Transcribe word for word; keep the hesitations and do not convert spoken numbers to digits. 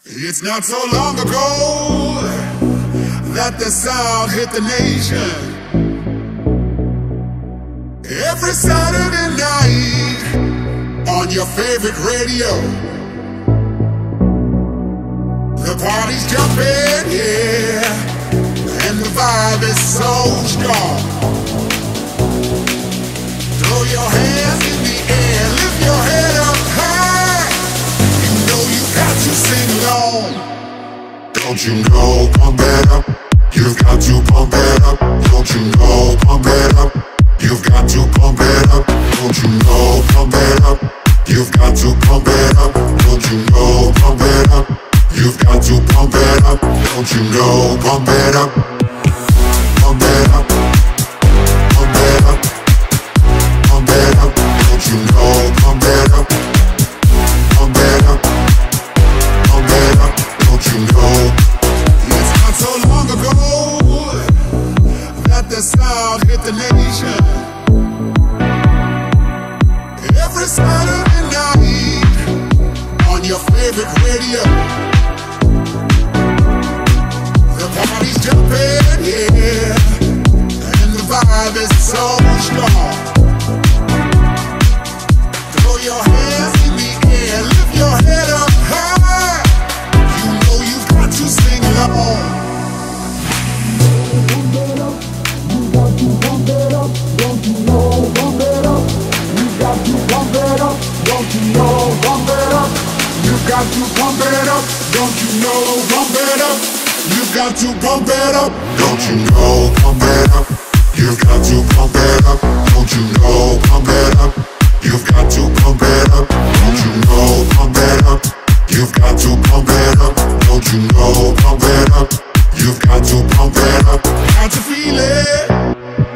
It's not so long ago that the sound hit the nation. Every Saturday night on your favorite radio, the party's jumping, yeah, and the vibe is so strong. Throw your hands in the air, lift your head up high. You know you got to sing along. Don't you know, pump it up. You've got to pump it up. Don't you know, pump it up. You've got to pump it up. Don't you know, pump it up. You've got to pump it up. Don't you know, pump it up. You've got to pump it up. Don't you know, pump it up. Pump it up. Pump it up. Pump it up. Don't you know, pump it up. Pump it up. Pump it up. Don't you know? It's not so long ago that the sound hit the nation. Every Saturday night on your favorite radio, the party's jumping, yeah, and the vibe is so strong. Throw your hands in the air, lift your head up high. You know you've got to sing along. Pump it up, you got to pump it up, don't you know, pump it up. You got to pump it up, don't you know, pump it up. You got to pump it up, don't you know, pump it up. You've got to pump it up. Don't you know, pump it up. You've got to pump it up. Don't you know, pump it up. You've got to pump it up. Don't you know, pump it up. You've got to pump it up. Don't you know, pump it up. You've got to pump it up. Got to feel it.